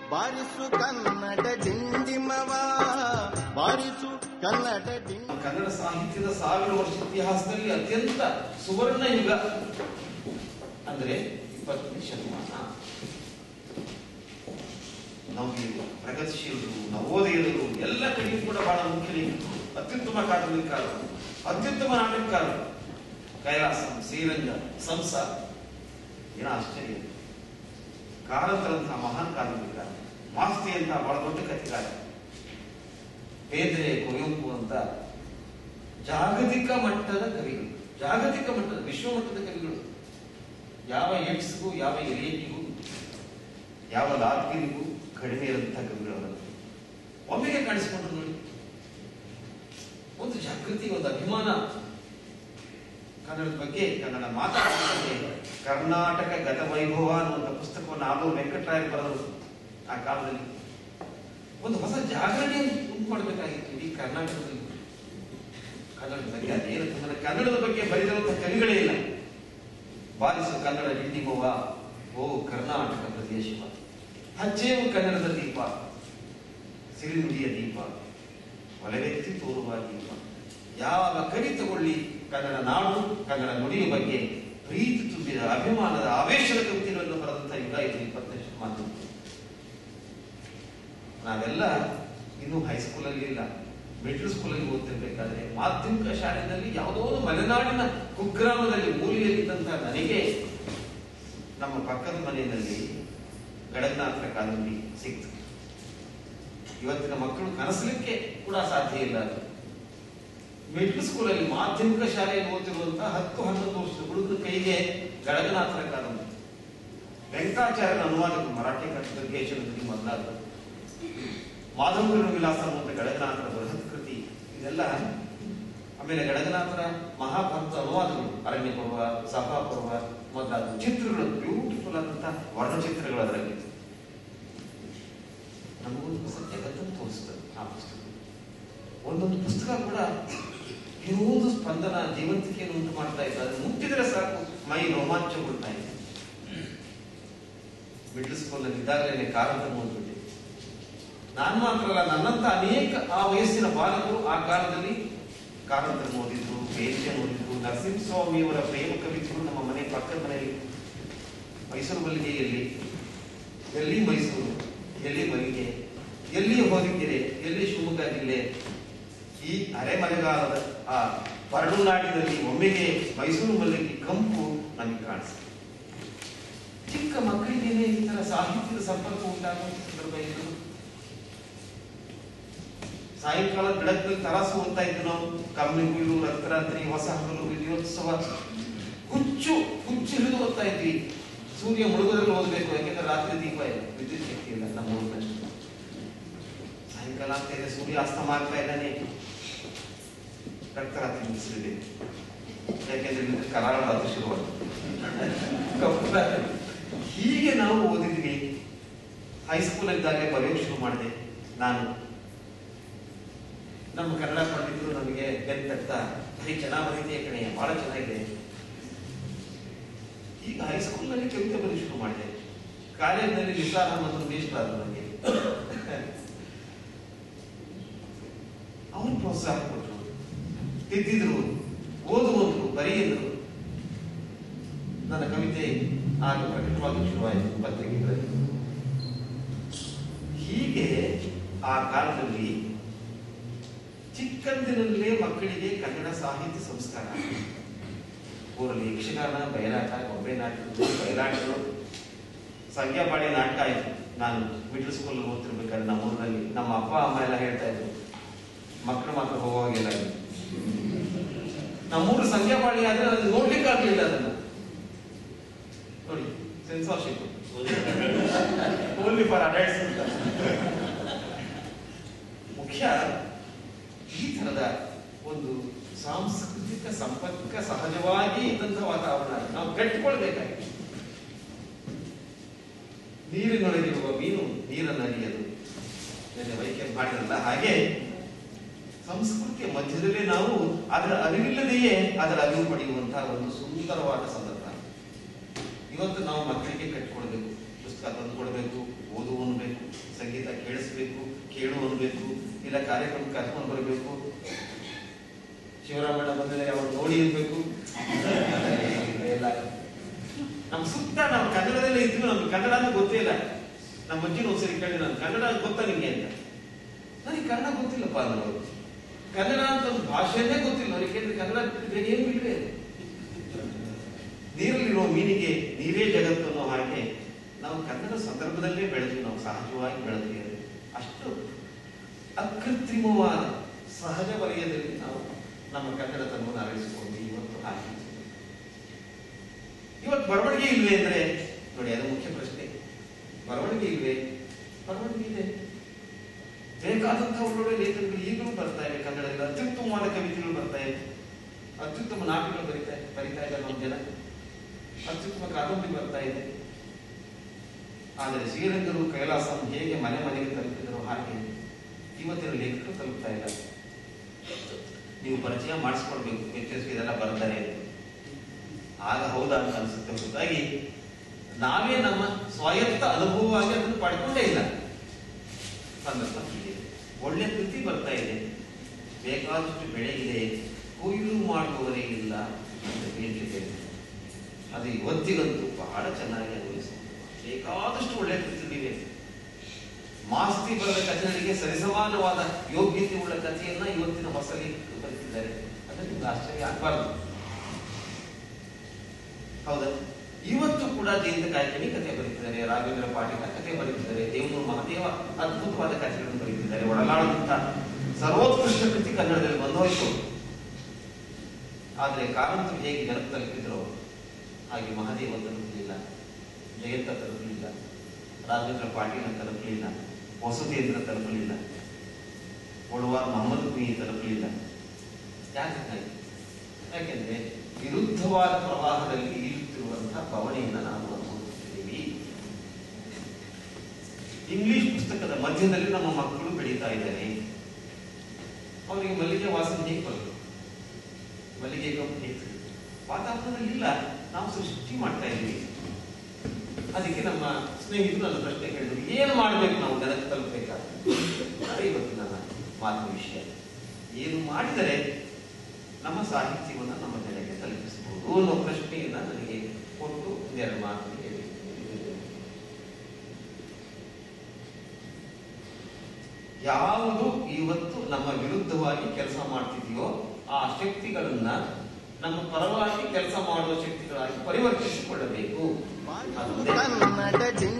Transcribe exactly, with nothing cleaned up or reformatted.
ಬಾರಿಸು ಕನ್ನಡ ಡಿಂಡಿಮವ ಬಾರಿಸು ಕನ್ನಡ ಡಿಂಡಿ. ಕನ್ನಡ ಸಾಹಿತ್ಯದ ಸಾವಿರ ವರ್ಷ ಇತಿಹಾಸದಲ್ಲಿ ಅತ್ಯಂತ ಸುವರ್ಣ ಯುಗ ಅಂದ್ರೆ ಇಪ್ಪತ್ತನೇ ಶತಮಾನ. ನಮಗೆ ಪ್ರಗತಿಶೀಲರು, ನವೋದಯರು ಎಲ್ಲ ಕಡೆಯೂ ಕೂಡ ಬಹಳ ಮುಖ್ಯ. ಅತ್ಯುತ್ತಮ ಕಾದಂಬರಿಕಾರರು, ಅತ್ಯುತ್ತಮ ನಾಟಕಕಾರರು, ಕೈಲಾಸಂ, ಶ್ರೀರಂಗ, ಸಂಸ, ಏನೋ ಆಶ್ಚರ್ಯ. ಕಾರಂತರಂತಹ ಮಹಾನ್ ಕಾದಂಬರಿಕಾರ, ಮಾಸ್ತಿ ಅಂತ ಬಹಳ ದೊಡ್ಡ ಕಥೆಗಾರ, ಬೇಂದ್ರೆ, ಕುವೆಂಪು ಅಂತ ಜಾಗತಿಕ ಮಟ್ಟದ ಕವಿಗಳು, ಜಾಗತಿಕ ಮಟ್ಟದ ವಿಶ್ವ ಮಟ್ಟದ ಕವಿಗಳು. ಯಾವ ಎಡ್ಸ್ಗೂ, ಯಾವ ಎಲಿಯಟಿಗೂ, ಯಾವ ಲಾಲ್ಗಿರಿಗೂ ಕಡಿಮೆ ಇರುವಂತಹ ಕವಿಗಳು ಒಮ್ಮೆಗೆ ಕಾಣಿಸಿಕೊಂಡ್ರು ನೋಡಿ. ಒಂದು ಜಾಗೃತಿ, ಒಂದು ಅಭಿಮಾನ ಕನ್ನಡದ ಬಗ್ಗೆ, ಕನ್ನಡ ಮಾತಾಡುವ ಕರ್ನಾಟಕ ಗತ ವೈಭವ ಅನ್ನುವಂಥ ಪುಸ್ತಕವನ್ನು ಆಲೂರು ವೆಂಕಟರಾಯ ಬರೆದರು. ಆ ಕಾಲದಲ್ಲಿ ಒಂದು ಹೊಸ ಜಾಗರಣೆ ಉಂಟು ಮಾಡಬೇಕಾಗಿತ್ತು ಇಡೀ ಕರ್ನಾಟಕದಲ್ಲಿ ಕನ್ನಡದ ಬಗ್ಗೆ. ಅದೇನು ಕನ್ನಡದ ಬಗ್ಗೆ ಬರೆದಿರುವಂತಹ ಕವಿಗಳೇ ಇಲ್ಲ. ಬಾರಿಸು ಕನ್ನಡ ಡಿಂಡಿಮವ, ಓ ಕರ್ನಾಟಕ ಪ್ರದೇಶವ, ಹಚ್ಚೇವು ಕನ್ನಡದ ದೀಪ, ಸಿರಿನುಡಿಯ ದೀಪ, ಒಲವೆತ್ತಿ ತೋರುವ ದೀಪ. ಯಾವ ಕವಿ ತಗೊಳ್ಳಿ ಕನ್ನಡ ನಾಡು, ಕನ್ನಡ ನುಡಿಯ ಬಗ್ಗೆ ಪ್ರೀತಿ ತುಂಬಿದ ಅಭಿಮಾನದ ಆವೇಶದ ಕವಿತೆಗಳನ್ನು ಬರೆದಂತಹ ಯುಗ ಇದು ಇಪ್ಪತ್ತನೇ ಶತಮಾನ. ನಾವೆಲ್ಲ ಇನ್ನೂ ಹೈಸ್ಕೂಲಲ್ಲಿ ಇಲ್ಲ, ಮಿಡ್ಲ್ ಸ್ಕೂಲಲ್ಲಿ ಓದ್ತಿರ್ಬೇಕಾದ್ರೆ ಮಾಧ್ಯಮಿಕ ಶಾಲೆಯಲ್ಲಿ ಯಾವುದೋ ಒಂದು ಮಲೆನಾಡಿನ ಕುಗ್ರಾಮದಲ್ಲಿ ಮೂಲೆಯಲ್ಲಿದ್ದಂತಹ ನನಗೆ ನಮ್ಮ ಪಕ್ಕದ ಮನೆಯಲ್ಲಿ ಗಡಗನಾಥರ ಕಾದಂಬರಿ ಸಿಕ್ತು. ಇವತ್ತಿನ ಮಕ್ಕಳು ಕನಸಲಿಕ್ಕೆ ಕೂಡ ಸಾಧ್ಯ ಇಲ್ಲ. ಅದು ಮಿಡ್ಲ್ ಸ್ಕೂಲಲ್ಲಿ, ಮಾಧ್ಯಮಿಕ ಶಾಲೆಯಲ್ಲಿ ಓದ್ತಿರುವಂತಹ ಹತ್ತು ಹನ್ನೊಂದು ವರ್ಷದ ಹುಡುಗರ ಕೈಗೆ ಗಡಗನಾಥರ ಕಾದಂಬರಿ, ವೆಂಕಟಾಚಾರ್ಯನ ಅನುವಾದಕ ಮರಾಠಿ ಕಥೆಗೆ ಮೊದಲಾದ ಮಾಧವಗುರು ವಿಲಾಸ ಅನ್ನುವಂಥ ಗಡಗನಾಥರ ಬೃಹತ್ ಕೃತಿ, ಇದೆಲ್ಲ. ಆಮೇಲೆ ಗಡಗನಾಥರ ಮಹಾಭಾರತ ಅನುವಾದಗಳು, ಅರಣ್ಯ ಪರ್ವ, ಸಭಾ ಪರ್ವ ಮೊದಲಾದ ಚಿತ್ರಗಳು, ಬ್ಯೂಟಿಫುಲ್ ಆದಂತಹ ವರ್ಣಚಿತ್ರಗಳು ಅದರಲ್ಲಿ. ನಮಗೊಂದು ಹೊಸ ಜಗತ್ತನ್ನು ತೋರಿಸ್ತದೆ ಆ ಪುಸ್ತಕ. ಒಂದೊಂದು ಪುಸ್ತಕ ಕೂಡ ಏನೋ ಒಂದು ಸ್ಪಂದನ, ಜೀವಂತಿಕೆಯನ್ನು ಉಂಟು ಮಾಡ್ತಾ ಇತ್ತು. ಅದನ್ನು ಮುಟ್ಟಿದ್ರೆ ಸಾಕು ಮೈ ರೋಮಾಂಚಗೊಳ್ತಾ ಇದೆ. ಮಿಡ್ಲ್ ಸ್ಕೂಲ್ನಲ್ಲಿ ಇದ್ದಾಗಲೇ ಕಾರಂತ ಓದ್ಬಿಟ್ಟೆ. ನಾನು ಮಾತ್ರ ಅಲ್ಲ, ನನ್ನಂತ ಅನೇಕ ಆ ವಯಸ್ಸಿನ ಬಾಲಕರು ಆ ಕಾಲದಲ್ಲಿ ಕಾರಂತರನ್ನು ಓದಿದ್ರು, ಬೇಂದ್ರೆ ಓದಿದ್ರು. ನರಸಿಂಹಸ್ವಾಮಿಯವರ ಪ್ರೇಮ ಕವಿತೆಗಳು ನಮ್ಮ ಮನೆ ಪಕ್ಕದ ಮನೆಯಲ್ಲಿ, ಮೈಸೂರು ಮಲ್ಲಿಗೆಯಲ್ಲಿ, ಎಲ್ಲಿ ಮೈಸೂರು, ಎಲ್ಲಿ ಮಲ್ಲಿಗೆ, ಎಲ್ಲಿ ಹೊರಗೆರೆ, ಎಲ್ಲಿ ಶಿವಮೊಗ್ಗ ಜಿಲ್ಲೆ. ಈ ಅರೆಮಳೆಗಾಲದ ಆ ಬರಡುನಾಡಿನಲ್ಲಿ ಒಮ್ಮೆಗೆ ಮೈಸೂರು ಮಲ್ಲಿಗೆ ಕಂಪು ನಮಗೆ ಕಾಣಿಸ್ತದೆ. ಚಿಕ್ಕ ಮಕ್ಕಳಿಗೇನೆ ಈ ತರ ಸಾಹಿತ್ಯದ ಸಂಪರ್ಕ ಉಂಟಾಗುವ ಸಂದರ್ಭ ಇದು. ಸಾಯಂಕಾಲ ಬೆಳಕಲ್ಲಿ ತರಾಸು ಓದ್ತಾ ಇದ್ದು ನಾವು. ಕಮ್ಮಿ ಕುಯ್ಲು, ರಕ್ತರಾತ್ರಿ, ಹೊಸ ಹಗಲು, ವಿಜಯೋತ್ಸವ, ಹುಚ್ಚು ಹುಚ್ಚು ಹಿಡಿದು ಓದ್ತಾ ಇದ್ವಿ. ಸೂರ್ಯ ಮುಳುಗೋದ್ರಲ್ಲಿ ಓದಬೇಕು, ಯಾಕೆಂದ್ರೆ ರಾತ್ರಿ ದೀಪ ಇಲ್ಲ, ವಿದ್ಯುತ್ ಶಕ್ತಿ ಇಲ್ಲ ನಮ್ಮ ಊರಿನಲ್ಲಿ. ಸಾಯಂಕಾಲ ಆಗ್ತಾ ಇದೆ, ಸೂರ್ಯ ಅಸ್ತಮ ಆಗ್ತಾ ಇದ್ದಾನೆ, ರಕ್ತರಾತ್ರಿ ಮುಗಿಸಿದೆ, ಯಾಕೆಂದ್ರೆ ಕರಾಳ ರಾತ್ರಿ ಶುರುವಾಗ್ತದೆ. ಹೀಗೆ ನಾವು ಓದಿದ್ವಿ. ಹೈಸ್ಕೂಲ್ ಇದ್ದಾಗಲೇ ಬರೆಯೋಕೆ ಶುರು ಮಾಡಿದೆ ನಾನು. ನಮ್ಮ ಕನ್ನಡ ಪಂಡಿತರು ನಮಗೆ ಬೆಂತಟ್ಟ, ಬರೀ ಚೆನ್ನಾಗಿ ಬರೀತಿಯ ಕಣೆ, ಬಹಳ ಚೆನ್ನಾಗಿದೆ. ಈಗ ಹೈಸ್ಕೂಲ್ನಲ್ಲಿ ಕವಿತೆ ಬರೀ ಶುರು ಮಾಡಿದೆ. ಕಾಲೇಜಿನಲ್ಲಿ ನಿಸಾರ್ ಅಹಮದ್ ಮೇಷ್ಟ್ರಾದ್ರು ನನಗೆ. ಅವರು ಪ್ರೋತ್ಸಾಹ ಕೊಟ್ಟರು, ತಿದ್ದಿದ್ರು, ಓದುವಂದ್ರು, ಬರೆಯಿದ್ರು. ನನ್ನ ಕವಿತೆ ಆಗ ಪ್ರಕಟವಾಗಿ ಶುರುವಾಯಿತು ಪತ್ರಿಕೆಗಳಲ್ಲಿ. ಹೀಗೆ ಆ ಕಾಲದಲ್ಲಿ ಚಿಕ್ಕಂದಿನಲ್ಲೇ ಮಕ್ಕಳಿಗೆ ಕನ್ನಡ ಸಾಹಿತ್ಯ ಸಂಸ್ಕಾರ. ಊರಲ್ಲಿ ಯಕ್ಷಗಾನ, ಬಯಲಾಟ, ಗೊಂಬೆ ನಾಟಕಗಳು, ಬಯಲಾಟಗಳು, ಸಂಖ್ಯಾಪಾಡಿ ನಾಟಕ ಆಯ್ತು. ನಾನು ಮಿಡ್ಲ್ ಸ್ಕೂಲ್ ಓದ್ತಿರ್ಬೇಕಾದ್ರೆ ನಮ್ಮ ಊರಿನಲ್ಲಿ ನಮ್ಮ ಅಪ್ಪ ಅಮ್ಮ ಎಲ್ಲ ಹೇಳ್ತಾ ಇದ್ರು, ಮಕ್ಕಳು ಮಾತ್ರ ಹೋಗುವಾಗಿಲ್ಲ. ನಮ್ಮೂರು ಸಂಖ್ಯಾಪಾಡಿ ಆದ್ರೆ ಅದನ್ನು ನೋಡ್ಲಿಕ್ಕೆ ಆಗ್ಲಿಲ್ಲ. ಅದನ್ನ ನೋಡಿ, ಸೆನ್ಸಾರ್ಶಿಪ್ ಓನ್ಲಿ ಫಾರ್ ಅಡಲ್ಟ್ಸ್ ಅಂತ. ಮುಖ್ಯ ಈ ತರದ ಒಂದು ಸಾಂಸ್ಕೃತಿಕ ಸಂಪರ್ಕ ಸಹಜವಾಗಿ ಇದ್ದಂತಹ ವಾತಾವರಣ ನಾವು ಕಟ್ಟಿಕೊಳ್ಬೇಕಾಗಿದೆ. ನೀರಿನೊಳಗಿರುವ ಮೀನು ನೀರನ್ನು ಅರಿಯದು, ವೈದ್ಯ ಮಾಡಿರಲ್ಲ. ಹಾಗೆ ಸಂಸ್ಕೃತಿಯ ಮಧ್ಯದಲ್ಲೇ ನಾವು ಅದರ ಅರಿವಿಲ್ಲದೆಯೇ ಅದರ ಅರಿವು ಪಡೆಯುವಂತಹ ಒಂದು ಸುಂದರವಾದ ಸಂದರ್ಭ. ಇವತ್ತು ನಾವು ಮಕ್ಕಳಿಗೆ ಕಟ್ಟಿಕೊಡ್ಬೇಕು, ಪುಸ್ತಕ ತಂದು ಕೊಡಬೇಕು, ಓದುವನು ಬೇಕು. ಸಂಗೀತ ಕೇಳಿಸ್ಬೇಕು, ಕೇಳು ಅನ್ಬೇಕು, ಇಲ್ಲ ಕಾರ್ಯಕ್ರಮ ಕರ್ಕೊಂಡು ಬರಬೇಕು, ಶಿವರಾಮಣ್ಣ ಬಂದರೆ ಅವ್ರು ನೋಡಿ ಇರ್ಬೇಕು. ಎಲ್ಲ ನಮ್ ಸುತ್ತ ನಾವು ಕನ್ನಡದಲ್ಲೇ ಇದ್ವಿ, ನಮ್ಗೆ ಕನ್ನಡ ಅಂತ ಗೊತ್ತೇ ಇಲ್ಲ. ನಮ್ಮ ಅಜ್ಜಿನ ಒಂದ್ಸರಿ ಕೇಳಿ, ನಾನು ಕನ್ನಡ ಗೊತ್ತಾ ನಿಮ್ಗೆ ಅಂತ. ನನಗೆ ಕನ್ನಡ ಗೊತ್ತಿಲ್ಲಪ್ಪ ಅನ್ನೋರು. ಕನ್ನಡ ಅಂತ ಒಂದು ಭಾಷೆಯನ್ನೇ ಗೊತ್ತಿಲ್ಲ ಅವ್ರಿಗೆ. ಕೇಳಿದ್ರೆ ಕನ್ನಡ ಬೇರೆ ಏನು ಇಲ್ವೇ. ನೀರಲ್ಲಿರುವ ಮೀನಿಗೆ ನೀರೇ ಜಗತ್ತು ಅನ್ನೋ ಹಾಗೆ ನಾವು ಕನ್ನಡ ಸಂದರ್ಭದಲ್ಲೇ ಬೆಳೆದ್ವಿ, ನಾವು ಸಹಜವಾಗಿ ಬೆಳೆದ್ವಿ. ಅಷ್ಟು ಅಕೃತ್ರಿಮವಾದ ಸಹಜ ವಲಯದಲ್ಲಿ ನಾವು ನಮ್ಮ ಕನ್ನಡತನವನ್ನು ಅರಳಿಸಿಕೊಂಡು ಇವತ್ತು ಹಾಕಿ. ಇವತ್ತು ಬರವಣಿಗೆ ಇಲ್ವೇ ಅಂದ್ರೆ ನೋಡಿ, ಅದು ಮುಖ್ಯ ಪ್ರಶ್ನೆ. ಬರವಣಿಗೆ ಇಲ್ವೇ? ಬರವಣಿಗೆ ಇದೆ. ಬೇಕಾದಂತಹ ಒಳ್ಳೊಳ್ಳೆ ಲೇಖನಗಳು ಈಗಲೂ ಬರ್ತಾ ಇವೆ. ಕನ್ನಡದಲ್ಲಿ ಅತ್ಯುತ್ತಮವಾದ ಕವಿತೆಗಳು ಬರ್ತಾ ಇವೆ, ಅತ್ಯುತ್ತಮ ನಾಟಕಗಳು ಬರೀತಾ ಬರೀತಾ ಇದ್ದಾರೆ ನಮ್ಮ ಜನ, ಅತ್ಯುತ್ತಮ ಕಾದಂಬರಿ ಬರ್ತಾ ಇದೆ. ಆದರೆ ಶ್ರೀರಂಗರು ಕೈಲಾಸಂ ಹೇಗೆ ಮನೆ ಮನೆಗೆ ತಲುಪಿದರು ಹಾಗೆ ಇವತ್ತಿನ ಲೇಖಕರು ತಲುಪ್ತಾ ಇಲ್ಲ. ನೀವು ಪರಿಚಯ ಮಾಡಿಸ್ಕೊಳ್ಬೇಕು, ವೆಂಕಟೇಶ್ವರ ಇದೆಲ್ಲ ಬರ್ತಾರೆ, ಆಗ ಹೌದಾ ಅಂತ ಅನಿಸುತ್ತೆ. ಹೊರತಾಗಿ ನಾವೇ ನಮ್ಮ ಸ್ವಾಯತ್ತ ಅನುಭವವಾಗಿ ಅದನ್ನು ಪಡ್ಕೊಂಡೇ ಇಲ್ಲ. ಸಂದರ್ಭ ಇದೆ, ಒಳ್ಳೆ ಕೃತಿ ಬರ್ತಾ ಇದೆ, ಬೇಕಾದಷ್ಟು ಬೆಳೆ ಇದೆ, ಕೊಯ್ಲು ಮಾಡುವವರೇ ಇಲ್ಲ ಅಂತ ಬೇಡಿಕೆ. ಅದು ಇವತ್ತಿಗಂತೂ ಬಹಳ ಚೆನ್ನಾಗಿ ಅನ್ವಯಿಸುತ್ತೆ. ಬೇಕಾದಷ್ಟು ಒಳ್ಳೆ ಕೃತಿಗಳಿವೆ. ಮಾಸ್ತಿ ಬರೆದ ಕಥೆಗಳಿಗೆ ಸರಿಸಮಾನವಾದ ಯೋಗ್ಯತೆ ಉಳ್ಳ ಕಥೆಯನ್ನ ಇವತ್ತಿನ ಹೊಸ ಲೇಖಕರು ಬರೆದಿದ್ದಾರೆ. ಅದಕ್ಕೆ ನಿಮ್ಗೆ ಆಶ್ಚರ್ಯ ಆಗಬಾರ್ದು. ಹೌದಾ? ಇವತ್ತು ಕೂಡ ಜಯಂತ ಕಾಯ್ಕಿಣಿ ಕಥೆ ಬರೀತಿದ್ದಾರೆ, ರಾಘವೇಂದ್ರ ಪಾಟೀಲ ಕಥೆ ಬರೀತಿದ್ದಾರೆ, ದೇವನೂರು ಮಹಾದೇವ ಅದ್ಭುತವಾದ ಕಥೆಗಳನ್ನು ಬರೀತಿದ್ದಾರೆ. ಒಡಲಾಡುವಂತ ಸರ್ವೋತ್ಕೃಷ್ಟ ಕೃತಿ ಕನ್ನಡದಲ್ಲಿ ಬಂದೋಯ್ತು. ಆದರೆ ಕಾರಂತರು ಹೇಗೆ ಜನರು ತಲುಪಿದ್ರು ಹಾಗೆ ಮಹಾದೇವ ತಲುಪಲಿಲ್ಲ, ಜಯಂತ ತಲುಪಲಿಲ್ಲ, ರಾಘವೇಂದ್ರ ಪಾಟೀಲ ತಲುಪಲಿಲ್ಲ, ವಸುಧೇಂದ್ರ ತಲುಪಲಿಲ್ಲ, ಒಡವಾರ್ ಮೊಹಮ್ಮದ್ ಕುಯಿ ತಲುಪಲಿಲ್ಲ. ಯಾಕೆ? ಯಾಕೆಂದ್ರೆ ವಿರುದ್ಧವಾದ ಪ್ರವಾಹದಲ್ಲಿ ಈಜುತ್ತಿರುವಂತಹ ಬವಣೆಯನ್ನು ನಾವು ಅನುಭವಿಸುತ್ತಿದ್ದೀವಿ. ಇಂಗ್ಲಿಷ್ ಪುಸ್ತಕದ ಮಧ್ಯದಲ್ಲಿ ನಮ್ಮ ಮಕ್ಕಳು ಬೆಳೀತಾ ಇದ್ದಾರೆ. ಅವರಿಗೆ ಮಲ್ಲಿಗೆ ವಾಸನೆ ಹೇಗೆ ಬರಬೇಕು? ಮಲ್ಲಿಗೆ ಕಂಪನಿ ವಾತಾವರಣದಲ್ಲಿ ಇಲ್ಲ, ನಾವು ಸೃಷ್ಟಿ ಮಾಡ್ತಾ ಇದ್ದೀವಿ. ಅದಕ್ಕೆ ನಮ್ಮ ಸ್ನೇಹಿತರು ನನ್ನ ಪ್ರಶ್ನೆ ಕೇಳಿದ್ರು, ಏನು ಮಾಡಬೇಕು ನಾವು ಜನಕ್ಕೆ ತಲುಪಬೇಕಾದ್ರೆ? ಇವತ್ತು ನನ್ನ ಮಾತು ವಿಷಯ ಏನು ಮಾಡಿದರೆ ನಮ್ಮ ಸಾಹಿತ್ಯವನ್ನು ನಮ್ಮ ಜನಕ್ಕೆ ತಲುಪಿಸಬಹುದು ಅನ್ನೋ ಪ್ರಶ್ನೆಯನ್ನ ನನಗೆ ಕೊಟ್ಟು ಒಂದೆರಡು ಮಾತು ಹೇಳಿ. ಯಾವುದು ಇವತ್ತು ನಮ್ಮ ವಿರುದ್ಧವಾಗಿ ಕೆಲಸ ಮಾಡ್ತಿದೆಯೋ ಆ ಶಕ್ತಿಗಳನ್ನ ನಮ್ಮ ಪರವಾಗಿ ಕೆಲಸ ಮಾಡುವ ಶಕ್ತಿಗಳಾಗಿ ಪರಿವರ್ತಿಸಿಕೊಳ್ಳಬೇಕು. ಕನ್ನಡ